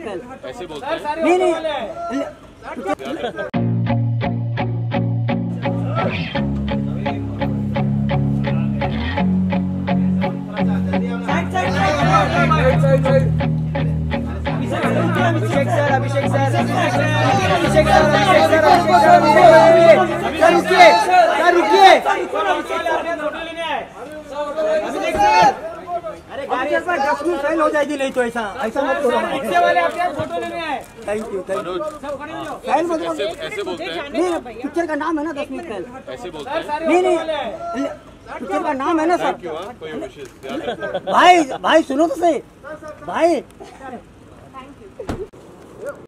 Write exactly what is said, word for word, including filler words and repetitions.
पहल। ऐसे बोलते हैं? नहीं नहीं Abhishek sir Abhishek sir Abhishek sir Abhishek sir रुकिए सर रुकिए अभिषेक सर अरे गाड़ी पर दस मिनट फेल हो जाएगी नहीं तो ऐसा ऐसा मत करो रिक्शे वाले आपके फोटो लेने आए thank you thank you fail मतलब ऐसे बोलते हैं? नहीं पिक्चर का नाम है ना दस मिनट फेल ऐसे बोलते हैं? नहीं नहीं पिक्चर का नाम है ना सर क्यों? कोई विशेष भाई भाई सुनो तो सही भाई